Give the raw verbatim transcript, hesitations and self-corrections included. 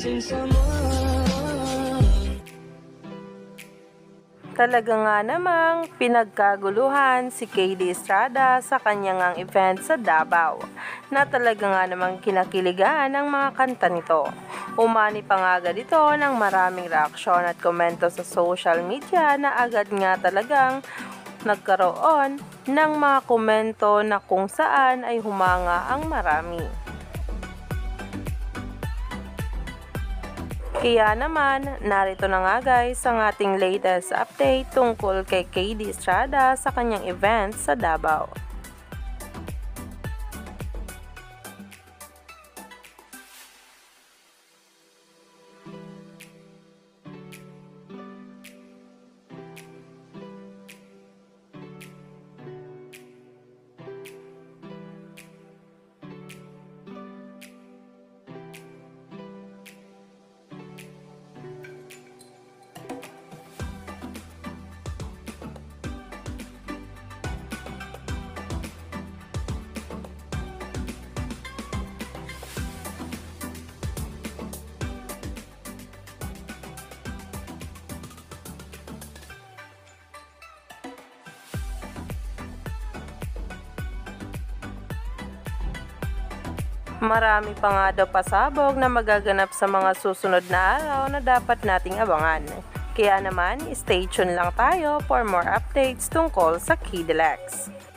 Talaga nga namang pinagkaguluhan si K D Estrada sa kanyang ang event sa Davao, na talaga nga namang kinakiligan ang mga kanta nito. Umani pa nga agad ito ng maraming reaksyon at komento sa social media na agad nga talagang nagkaroon ng mga komento na kung saan ay humanga ang marami. Kaya naman, narito na nga guys ang ating latest update tungkol kay K D Estrada sa kanyang event sa Davao. Marami pa nga daw pasabog na magaganap sa mga susunod na araw na dapat nating abangan. Kaya naman, stay tuned lang tayo for more updates tungkol sa K D L X.